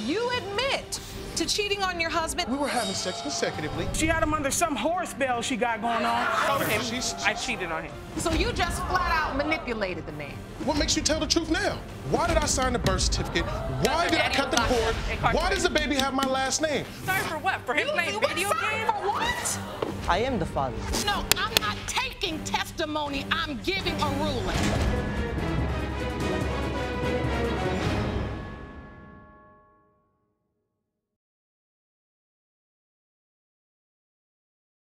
You admit to cheating on your husband. We were having sex consecutively. She had him under some horse spell she got going on. I told him I cheated on him. So you just flat out manipulated the man. What makes you tell the truth now? Why did I sign the birth certificate? Why did I cut the cord? Why does the baby have my last name? Sorry for what? For him playing video games? For what? I am the father. No, I'm not taking testimony. I'm giving a ruling.